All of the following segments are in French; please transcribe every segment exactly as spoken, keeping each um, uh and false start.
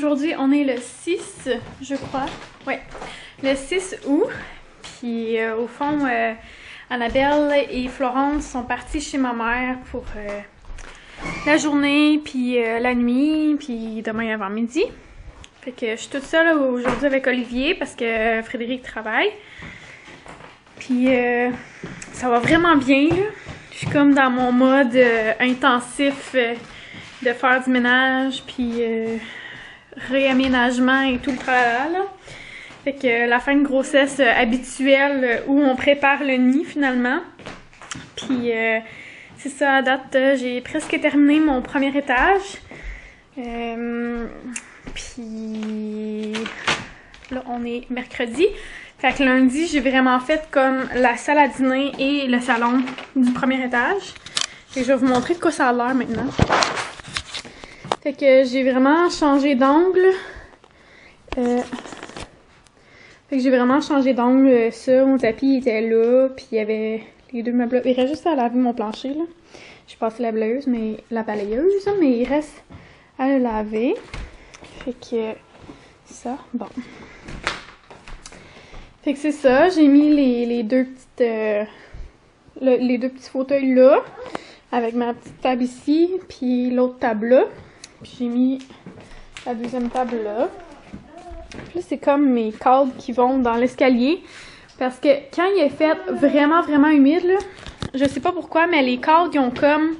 aujourd'hui, on est le six, je crois. Ouais, le six août. Puis euh, au fond, euh, Annabelle et Florence sont parties chez ma mère pour euh, la journée, puis euh, la nuit, puis demain avant-midi. Fait que je suis toute seule aujourd'hui avec Olivier parce que Frédéric travaille. Puis euh, ça va vraiment bien, là. Je suis comme dans mon mode euh, intensif euh, de faire du ménage, puis euh, réaménagement et tout le tralala, là. Fait que euh, la fin de grossesse euh, habituelle euh, où on prépare le nid finalement. Puis euh, c'est ça, à date, euh, j'ai presque terminé mon premier étage. Euh, puis là, on est mercredi. Fait que lundi, j'ai vraiment fait comme la salle à dîner et le salon du premier étage. Et je vais vous montrer de quoi ça a l'air maintenant. Fait que j'ai vraiment changé d'angle. Euh... Fait que j'ai vraiment changé d'angle. Ça, mon tapis était là, puis il y avait les deux meubles là. Il reste juste à laver mon plancher, là. J'ai passé la balayeuse, mais la balayeuse, mais il reste à le laver. Fait que ça, bon. Fait que c'est ça, j'ai mis les, les deux petites euh, le, les deux petits fauteuils là, avec ma petite table ici, puis l'autre table là. Puis j'ai mis la deuxième table là. Puis là, c'est comme mes cadres qui vont dans l'escalier. Parce que quand il est fait vraiment, vraiment humide, là, je sais pas pourquoi, mais les cadres, ils ont comme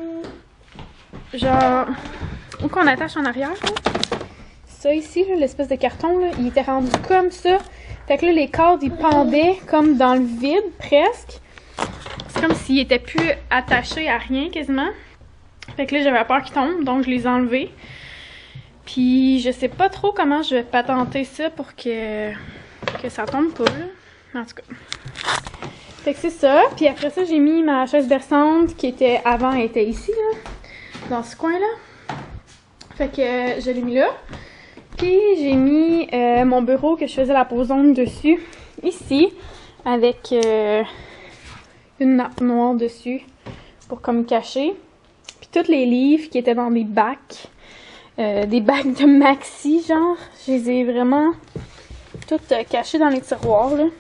genre où qu'on attache en arrière, là. Ça ici, l'espèce de carton, là, il était rendu comme ça. Fait que là, les cadres, ils pendaient comme dans le vide, presque. C'est comme s'ils étaient plus attachés à rien, quasiment. Fait que là, j'avais peur qu'ils tombent, donc je les ai enlevés. Puis, je sais pas trop comment je vais patenter ça pour que, que ça tombe pas, là. En tout cas. Fait que c'est ça. Puis après ça, j'ai mis ma chaise berçante qui était, avant, elle était ici, là. Dans ce coin-là. Fait que je l'ai mis là. Puis j'ai mis euh, mon bureau que je faisais la pose d'ongles dessus, ici, avec euh, une nappe noire dessus pour comme cacher. Puis tous les livres qui étaient dans des bacs, euh, des bacs de maxi, genre, je les ai vraiment toutes euh, cachés dans les tiroirs, là.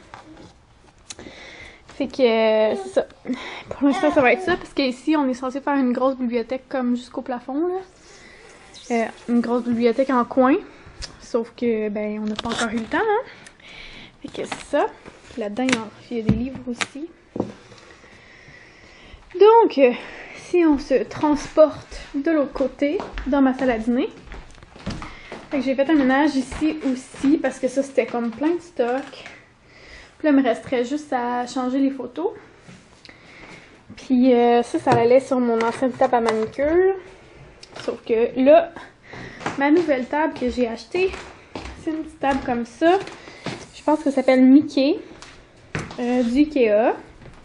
Fait que euh, c'est ça. Pour l'instant, ça va être ça, parce qu'ici, on est censé faire une grosse bibliothèque comme jusqu'au plafond, là. Euh, une grosse bibliothèque en coin. Sauf que, ben, on n'a pas encore eu le temps, hein? Fait que c'est ça. Là-dedans, il y a des livres aussi. Donc, euh, si on se transporte de l'autre côté, dans ma salle à dîner. Fait que j'ai fait un ménage ici aussi, parce que ça, c'était comme plein de stock. Puis là, il me resterait juste à changer les photos. Puis euh, ça, ça allait sur mon ancienne table à manucure. Sauf que là, ma nouvelle table que j'ai achetée, c'est une petite table comme ça. Je pense que ça s'appelle Mickey, euh, du Ikea.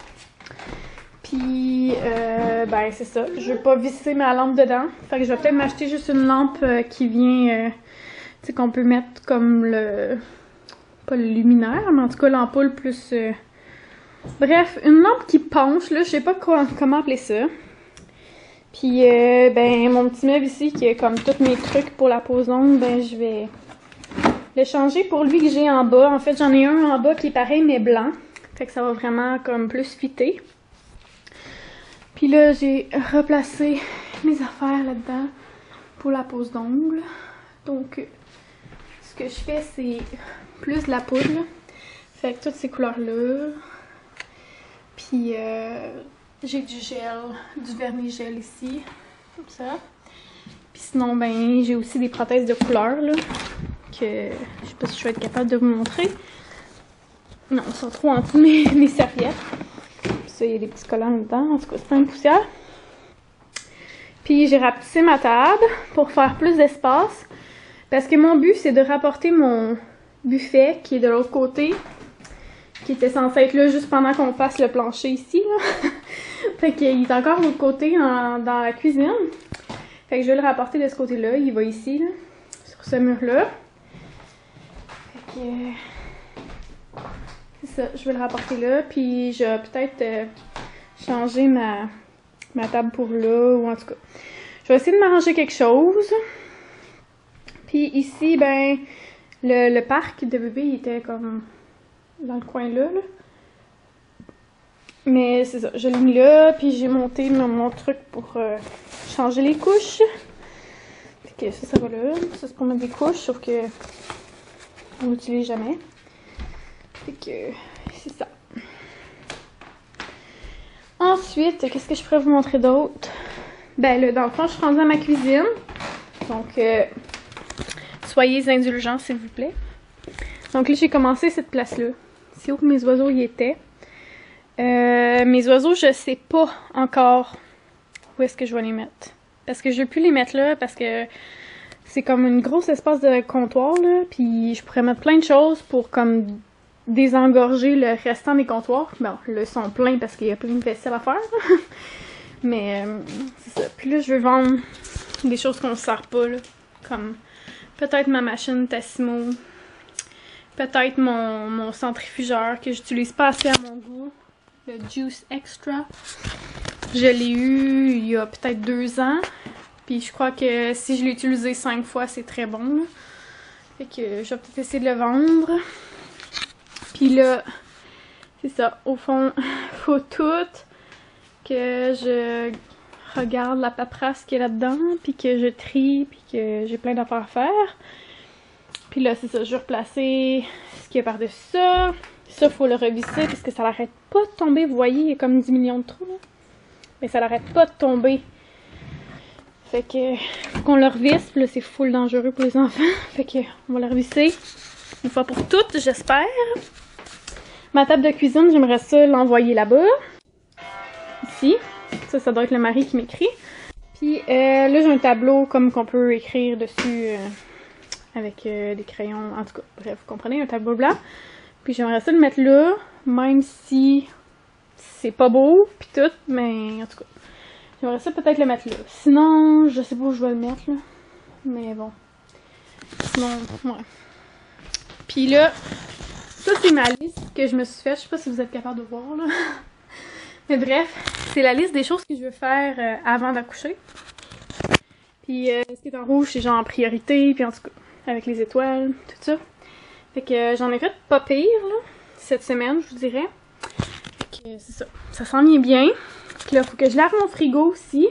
Puis, euh, ben c'est ça. Je vais pas visser ma lampe dedans. Fait que je vais peut-être m'acheter juste une lampe euh, qui vient, euh, tu sais, qu'on peut mettre comme le, pas le luminaire, mais en tout cas l'ampoule plus... Euh, bref, une lampe qui penche, là, je sais pas quoi, comment appeler ça. Puis, euh, ben, mon petit meuble ici, qui a comme tous mes trucs pour la pose d'ongles, ben, je vais le changer pour lui que j'ai en bas. En fait, j'en ai un en bas qui est pareil, mais blanc. Fait que ça va vraiment comme plus fitter. Puis là, j'ai replacé mes affaires là-dedans pour la pose d'ongles. Donc, ce que je fais, c'est plus de la poudre. Fait que toutes ces couleurs-là. Puis, euh... j'ai du gel, du vernis gel ici, comme ça. Puis sinon, ben, j'ai aussi des prothèses de couleur, là, que je sais pas si je vais être capable de vous montrer. Non, ils sont trop en dessous mes, mes serviettes. Puis ça, il y a des petits collants dedans, en tout cas, c'est plein de poussière. Puis j'ai rapetissé ma table pour faire plus d'espace. Parce que mon but, c'est de rapporter mon buffet qui est de l'autre côté. Qui était censé être là juste pendant qu'on fasse le plancher ici, là. Fait qu'il est encore de l'autre côté, dans, dans la cuisine. Fait que je vais le rapporter de ce côté-là. Il va ici, là, sur ce mur-là. Fait que... c'est ça, je vais le rapporter là. Puis je vais peut-être euh, changer ma, ma table pour là, ou en tout cas. Je vais essayer de m'arranger quelque chose. Puis Puis ici, ben, le, le parc de bébé, il était comme dans le coin là, là. Mais c'est ça, je l'ai mis là, puis j'ai monté mon, mon truc pour euh, changer les couches. Fait que ça, ça va là. Ça, c'est pour mettre des couches, sauf que on l'utilise jamais. Fait que c'est ça. Ensuite, qu'est-ce que je pourrais vous montrer d'autre? Ben là, dans le fond, je suis rendue à ma cuisine. Donc, euh, soyez indulgents, s'il vous plaît. Donc là, j'ai commencé cette place-là. C'est où que mes oiseaux y étaient. Euh, mes oiseaux, je sais pas encore où est-ce que je vais les mettre. Parce que je veux plus les mettre là, parce que c'est comme une grosse espace de comptoir, là. Puis je pourrais mettre plein de choses pour comme désengorger le restant des comptoirs. Bon, là, ils sont pleins parce qu'il y a plein de vaisselle à faire. Mais euh, c'est ça. Puis là, je veux vendre des choses qu'on ne sert pas, là. Comme peut-être ma machine Tassimo. Peut-être mon, mon centrifugeur que j'utilise pas assez à mon goût. Le Juice Extra. Je l'ai eu il y a peut-être deux ans. Puis je crois que si je l'ai utilisé cinq fois, c'est très bon, là. Fait que je vais peut-être essayer de le vendre. Puis là, c'est ça. Au fond, faut tout que je regarde la paperasse qui est là-dedans, puis que je trie, puis que j'ai plein d'affaires à faire. Puis là, c'est ça. Je vais replacer ce qui est par-dessus ça. Ça, faut le revisser parce que ça l'arrête pas de tomber. Vous voyez, il y a comme dix millions de trous, là. Mais ça l'arrête pas de tomber. Fait que faut qu'on le revisse. Puis là, c'est full dangereux pour les enfants. Fait que on va le revisser une fois pour toutes, j'espère. Ma table de cuisine, j'aimerais ça l'envoyer là-bas. Ici. Ça, ça doit être le mari qui m'écrit. Puis euh, là, j'ai un tableau comme qu'on peut écrire dessus euh, avec euh, des crayons. En tout cas, bref, vous comprenez, un tableau blanc. Puis j'aimerais ça le mettre là, même si c'est pas beau, puis tout, mais en tout cas, j'aimerais ça peut-être le mettre là. Sinon, je sais pas où je vais le mettre, là. Mais bon. Sinon, ouais. Puis là, ça c'est ma liste que je me suis faite. Je sais pas si vous êtes capable de voir, là. Mais bref, c'est la liste des choses que je veux faire euh, avant d'accoucher. Puis euh, ce qui est en rouge, c'est genre en priorité, puis en tout cas, avec les étoiles, tout ça. Fait que euh, j'en ai fait pas pire, là, cette semaine, je vous dirais. Fait que c'est ça. Ça s'en vient bien. Puis là, faut que je lave mon frigo aussi.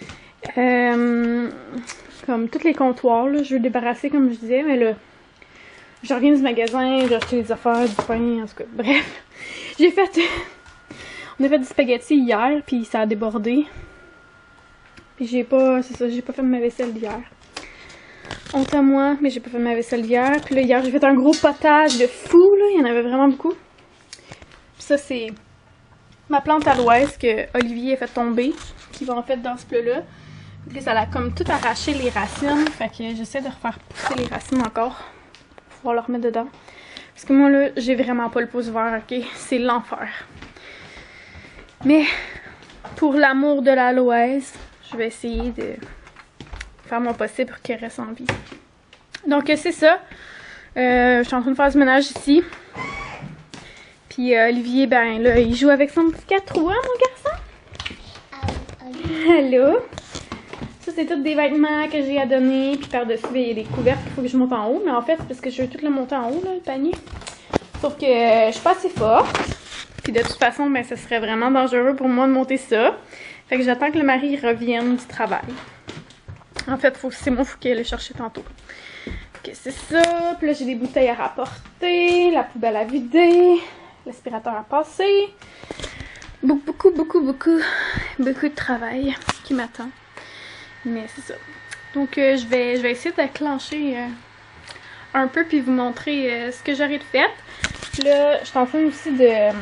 Euh, comme tous les comptoirs, là, je veux débarrasser, comme je disais, mais là, je reviens du magasin, j'ai acheté des affaires, du pain, en tout cas, bref. J'ai fait... On a fait du spaghetti hier, puis ça a débordé. Puis j'ai pas... C'est ça, j'ai pas fait ma vaisselle d'hier. Honte à moi, mais j'ai pas fait ma vaisselle d'hier. Puis là, hier, j'ai fait un gros potage de fou, là. Il y en avait vraiment beaucoup. Puis ça, c'est ma plante aloès que Olivier a fait tomber, qui va en fait dans ce plat-là. Puis ça l'a comme tout arraché les racines. Fait que j'essaie de refaire pousser les racines encore. Pour pouvoir le remettre dedans. Parce que moi, là, j'ai vraiment pas le pouce vert, ok? C'est l'enfer. Mais, pour l'amour de l'aloès, je vais essayer de faire mon possible pour qu'elle reste en vie. Donc, c'est ça. Euh, je suis en train de faire du ménage ici. Puis euh, Olivier, ben là, il joue avec son petit quatre roues, hein, mon garçon? Allô? Ça, c'est tous des vêtements que j'ai à donner. Puis par-dessus, il y a des couvertes qu'il faut que je monte en haut. Mais en fait, c'est parce que je veux tout le monter en haut, là, le panier. Sauf que euh, je suis pas assez forte. Puis de toute façon, ben, ce serait vraiment dangereux pour moi de monter ça. Fait que j'attends que le mari revienne du travail. En fait, faut, c'est moi, il faut qu'il aille le chercher tantôt. Ok, c'est ça. Puis là, j'ai des bouteilles à rapporter, la poubelle à vider, l'aspirateur à passer. Beaucoup, beaucoup, beaucoup, beaucoup, beaucoup de travail qui m'attend. Mais c'est ça. Donc, euh, je, vais, je vais essayer de clencher euh, un peu puis vous montrer euh, ce que j'aurais de fait. Puis là, je suis en train aussi de... Euh,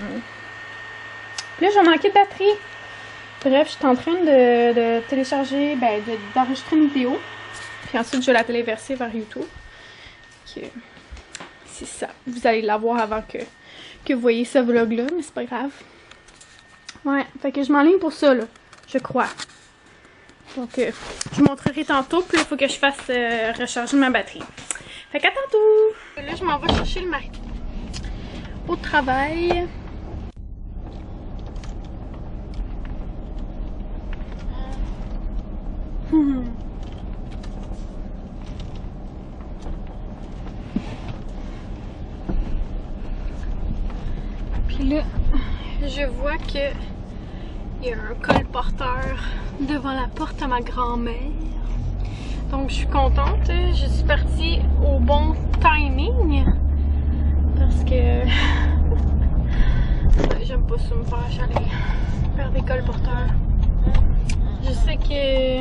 là, j'ai manqué de batterie. Bref, je suis en train de, de télécharger, ben, de, d'enregistrer une vidéo. Puis ensuite, je vais la téléverser vers YouTube. Que, c'est ça. Vous allez la voir avant que, que vous voyez ce vlog-là, mais c'est pas grave. Ouais, fait que je m'enligne pour ça, là. Je crois. Donc, euh, je vous montrerai tantôt. Puis il faut que je fasse euh, recharger ma batterie. Fait qu'à tantôt! Là, je m'en vais chercher le mari. Au travail. Hmm. Puis là, je vois que il y a un colporteur devant la porte à ma grand-mère. Donc je suis contente. Je suis partie au bon timing. Parce que j'aime pas ça me faire achaler vers des colporteurs. Je sais que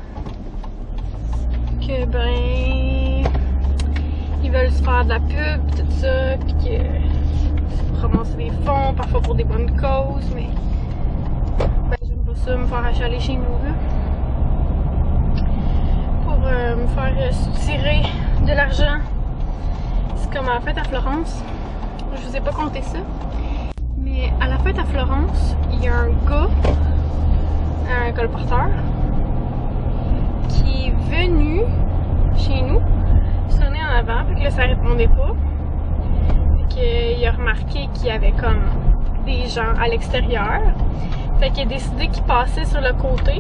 que ben ils veulent se faire de la pub, tout ça, puis que ramasser des fonds, parfois pour des bonnes causes, mais ben j'aime pas ça me faire achaler chez nous là. Pour euh, me faire euh, soutirer de l'argent. C'est comme à la fête à Florence. Je vous ai pas compté ça. Mais à la fête à Florence, il y a un gars, un colporteur, qui est venu chez nous, sonner en avant, puis que là ça répondait pas. Puis qu'il a remarqué qu'il y avait comme des gens à l'extérieur. Fait qu'il a décidé qu'il passait sur le côté.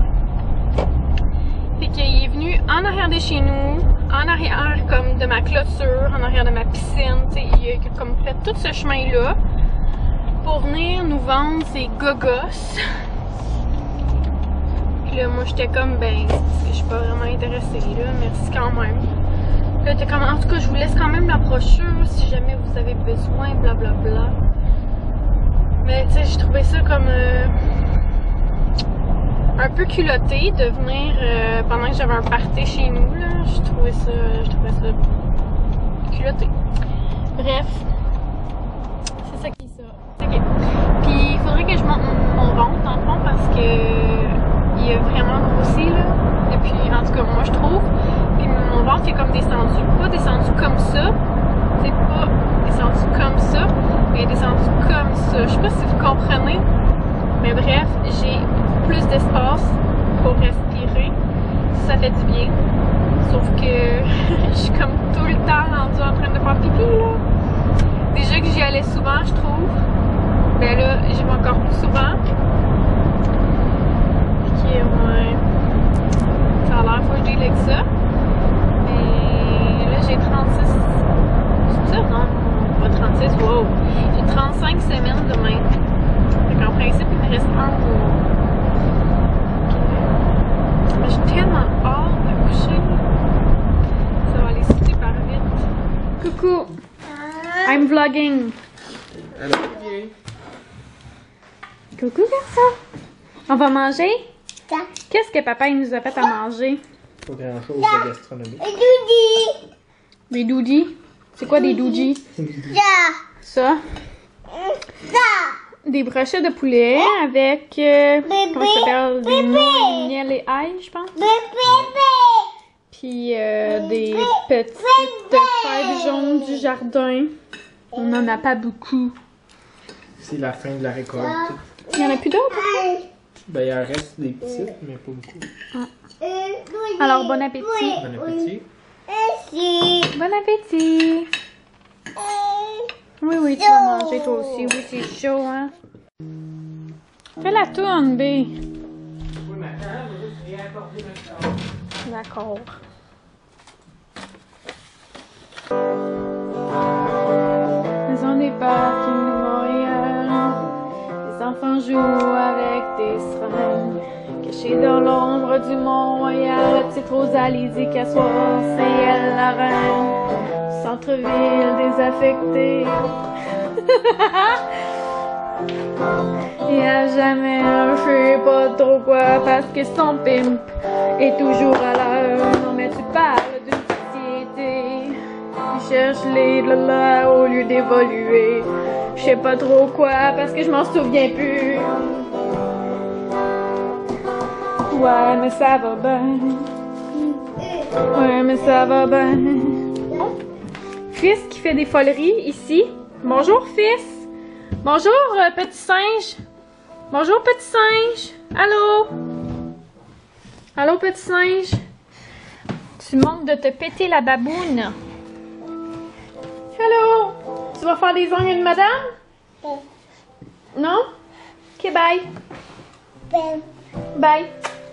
Puis qu'il est venu en arrière de chez nous, en arrière comme de ma clôture, en arrière de ma piscine. T'sais, il a comme fait tout ce chemin-là pour venir nous vendre ses gogos. Puis là, moi j'étais comme, ben, je suis pas vraiment intéressée là, merci quand même. Là, t'es comme, en tout cas, je vous laisse quand même la brochure si jamais vous avez besoin, blablabla. Bla, bla. Mais tu sais, j'ai trouvé ça comme euh, un peu culotté de venir euh, pendant que j'avais un party chez nous là. J'ai trouvé ça, je trouvais ça culotté. Bref, c'est ça qui est ça. Ok. Puis il faudrait que je monte mon, mon ventre dans le fond parce que il a vraiment grossi là. Et puis en tout cas moi je trouve. Puis mon ventre est comme descendu, pas descendu comme ça. C'est pas descendu comme ça, mais descendu comme ça. Je sais pas si vous comprenez. Mais bref, j'ai plus d'espace pour respirer. Ça fait du bien. Sauf que je suis comme tout le temps rendue en train de faire pipi là. Déjà que j'y allais souvent, je trouve. Ben là, j'y vais encore plus souvent. Ok, ouais. Ça a l'air faut que j'y avec ça. Mais là, j'ai trente-six. C'est ça, non? Pas trente-six, wow. J'ai trente-cinq semaines demain. Fait qu'en principe, il me reste un mois. Okay. J'ai tellement hâte de coucher. Ça va aller super vite. Coucou! I'm vlogging. Allô? Coucou, garçon! On va manger? Qu'est-ce que papa il nous a fait à manger? Pas grand chose de gastronomie. Des doudis. C'est quoi des doudis? Ça. Des brochettes de poulet avec euh, comment ça s'appelle? Des noix, miel et ail, je pense. Puis euh, des petites fèves jaunes du jardin. On n'en a pas beaucoup. C'est la fin de la récolte. Il y en a plus d'autres? Ben, il en reste des petites, mais pas beaucoup. Ah. Alors, bon appétit. Bon appétit. Bon appétit. Oui, oui, tu vas manger toi aussi. Oui, c'est chaud, hein? Fais la tourne, B. D'accord. Maison des parkings de Montréal. Les enfants jouent avec des seringues. Cachée dans l'ombre du Mont-Royal, la petite Rosalie dit qu'à soir, c'est elle la reine. Centre-ville désaffecté. Et à jamais, je sais pas trop quoi, parce que son pimp est toujours à l'heure. Non mais tu parles d'une société qui cherche les là au lieu d'évoluer. Je sais pas trop quoi, parce que je m'en souviens plus. Ouais, mais ça va bien. Ouais, mais ça va bien. Oh. Fils qui fait des foleries ici. Bonjour, fils. Bonjour, euh, petit singe. Bonjour, petit singe. Allô? Allô, petit singe. Tu manques de te péter la baboune. Allô? Tu vas faire des ongles de madame? Non? Ok, bye. Bye.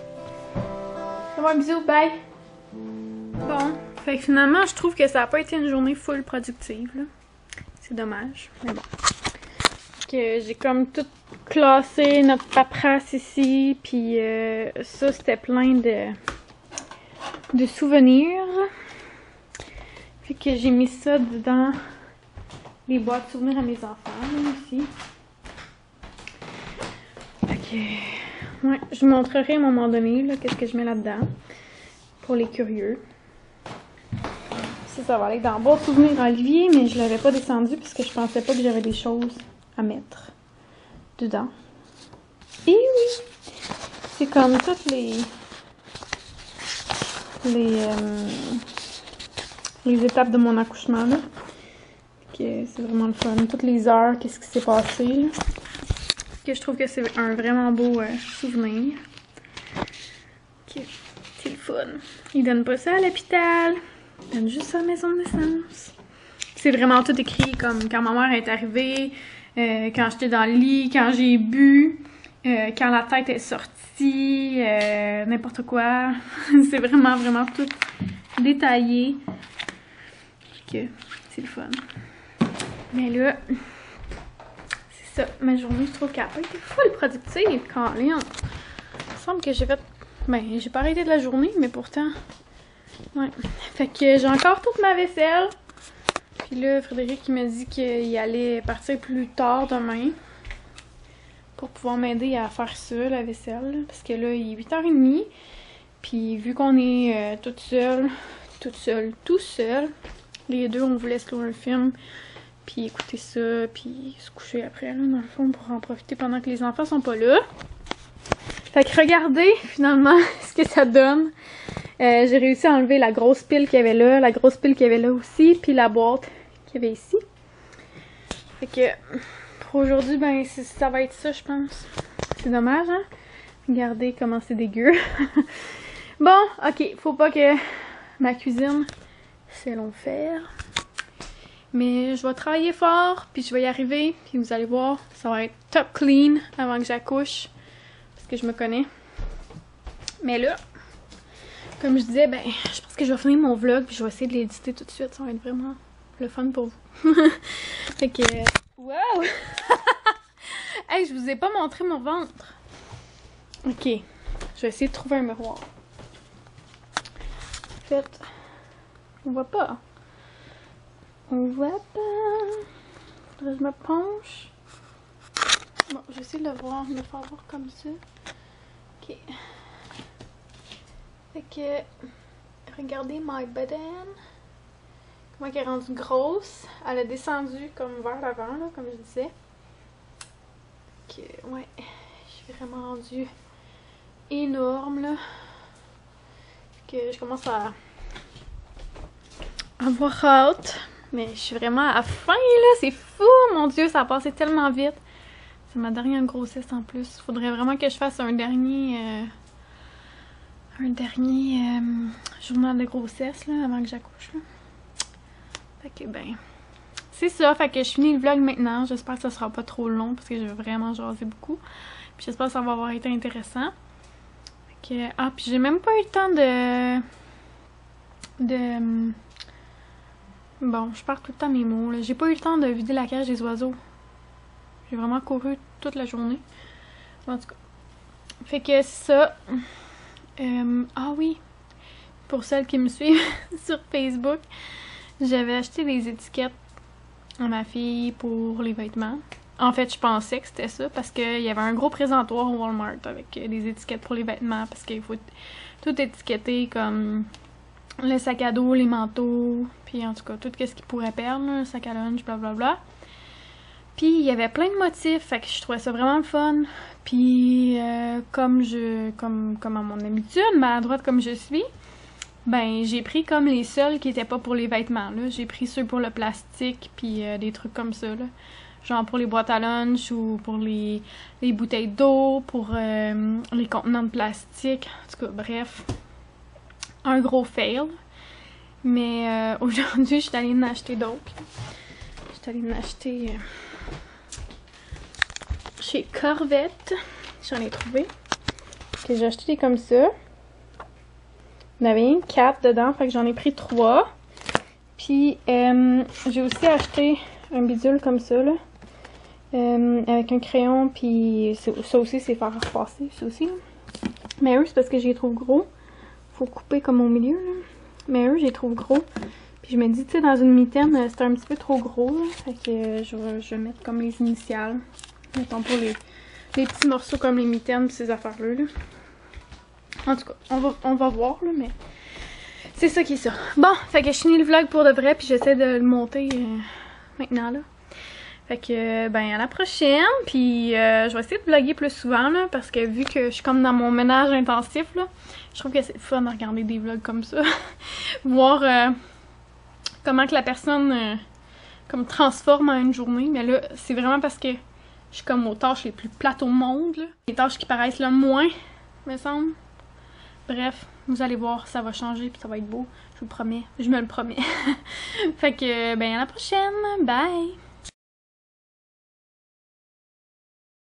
Un bisou, bye. Bon, fait que finalement, je trouve que ça n'a pas été une journée full productive. C'est dommage, mais bon. que j'ai comme tout classé notre paperasse ici, puis euh, ça c'était plein de, de souvenirs. Fait que j'ai mis ça dedans les boîtes de souvenirs à mes enfants là, aussi. Fait que, ouais, je vous montrerai à un moment donné là, qu'est-ce que je mets là-dedans pour les curieux. Ça, ça va aller dans boîte de souvenirs à Olivier, mais je l'avais pas descendu parce que je pensais pas que j'avais des choses à mettre dedans. Et oui! C'est comme toutes les les euh, les étapes de mon accouchement là. Que c'est vraiment le fun. Toutes les heures, qu'est-ce qui s'est passé là. Que je trouve que c'est un vraiment beau euh, souvenir. Que c'est le fun. Ils donnent pas ça à l'hôpital. Ils donnent juste ça à la maison de naissance. C'est vraiment tout écrit comme quand ma mère est arrivée, euh, quand j'étais dans le lit, quand j'ai bu, euh, quand la tête est sortie, euh, n'importe quoi. C'est vraiment, vraiment tout détaillé. Que c'est le fun. Mais là, c'est ça. Ma journée, je trouve qu'elle a pas été full productive quand même. Il me semble que j'ai fait... Ben, j'ai pas arrêté de la journée, mais pourtant... Ouais. Fait que j'ai encore toute ma vaisselle. Puis là, Frédéric, il m'a dit qu'il allait partir plus tard demain. Pour pouvoir m'aider à faire ça, la vaisselle. Parce que là, il est huit heures trente. Puis vu qu'on est euh, toute seule, toute seule, tout seul, les deux, on voulait se louer un film. Puis écouter ça, puis se coucher après, là, dans le fond, pour en profiter pendant que les enfants sont pas là. Fait que regardez, finalement, ce que ça donne. Euh, j'ai réussi à enlever la grosse pile qu'il y avait là, la grosse pile qu'il y avait là aussi, puis la boîte qu'il y avait ici. Fait que, pour aujourd'hui, ben, ça va être ça, je pense. C'est dommage, hein? Regardez comment c'est dégueu. Bon, ok, faut pas que ma cuisine, c'est long faire. Mais je vais travailler fort, puis je vais y arriver, puis vous allez voir, ça va être top clean avant que j'accouche, parce que je me connais. Mais là, comme je disais, ben, je pense que je vais finir mon vlog, puis je vais essayer de l'éditer tout de suite, ça va être vraiment le fun pour vous. Fait que, wow! Hey, je vous ai pas montré mon ventre. Ok, je vais essayer de trouver un miroir. En fait, on voit pas. On voit pas. Faudrait que je me penche. Bon, je vais essayer de le voir, de le faire voir comme ça. Ok. Fait que, regardez my bedaine. Comment elle est rendue grosse. Elle a descendu comme vers l'avant, là, comme je disais. Ok, ouais. Je suis vraiment rendue énorme, là. Fait que je commence à avoir hâte. Mais je suis vraiment à faim, là. C'est fou, mon Dieu, ça a passé tellement vite. C'est ma dernière grossesse en plus. Il faudrait vraiment que je fasse un dernier... Euh, un dernier euh, journal de grossesse, là, avant que j'accouche, là. Fait que, ben... C'est ça, fait que je finis le vlog maintenant. J'espère que ça sera pas trop long, parce que j'ai vraiment jasé beaucoup. Puis j'espère que ça va avoir été intéressant. Fait que... Ah, puis j'ai même pas eu le temps de... De... Bon, je perds tout le temps mes mots, là. J'ai pas eu le temps de vider la cage des oiseaux. J'ai vraiment couru toute la journée. En tout cas. Fait que c'est ça. Euh, ah oui. Pour celles qui me suivent sur Facebook, j'avais acheté des étiquettes à ma fille pour les vêtements. En fait, je pensais que c'était ça parce qu'il y avait un gros présentoir au Walmart avec des étiquettes pour les vêtements parce qu'il faut tout étiqueter comme... le sac à dos, les manteaux, puis en tout cas, tout ce qui pourrait perdre, là, le sac à lunch, blablabla. Puis il y avait plein de motifs, fait que je trouvais ça vraiment le fun. Puis euh, comme je, comme, comme à mon habitude, maladroite comme je suis, ben j'ai pris comme les seuls qui étaient pas pour les vêtements, là. J'ai pris ceux pour le plastique, puis euh, des trucs comme ça, là. Genre pour les boîtes à lunch ou pour les, les bouteilles d'eau, pour euh, les contenants de plastique. En tout cas, bref. Un gros fail. Mais euh, aujourd'hui, je suis allée en acheter d'autres. Je suis allée en acheter euh, chez Corvette. J'en ai trouvé. Que j'ai acheté des comme ça. Il y en avait quatre dedans, fait que j'en ai pris trois. Puis euh, j'ai aussi acheté un bidule comme ça, là. Euh, avec un crayon, puis ça aussi, c'est faire repasser, ça aussi. Mais eux, c'est parce que je les trouve gros. Faut couper comme au milieu, là. Mais eux, je les trouve gros. Puis je me dis, tu sais, dans une mitaine, c'est un petit peu trop gros, là. Fait que euh, je, vais, je vais mettre comme les initiales. Mettons pour les, les petits morceaux comme les mitaines pis ces affaires-là, là. En tout cas, on va, on va voir, là, mais c'est ça qui est ça. Bon, fait que je finis le vlog pour de vrai, puis j'essaie de le monter euh, maintenant, là. Fait que, ben, à la prochaine, puis euh, je vais essayer de vlogger plus souvent, là, parce que vu que je suis comme dans mon ménage intensif, là, je trouve que c'est fun de regarder des vlogs comme ça. Voir euh, comment que la personne, euh, comme, transforme en une journée. Mais là, c'est vraiment parce que je suis comme aux tâches les plus plates au monde, là. Les tâches qui paraissent le moins, me semble. Bref, vous allez voir, ça va changer, puis ça va être beau. Je vous le promets, je me le promets. Fait que, ben, à la prochaine, bye!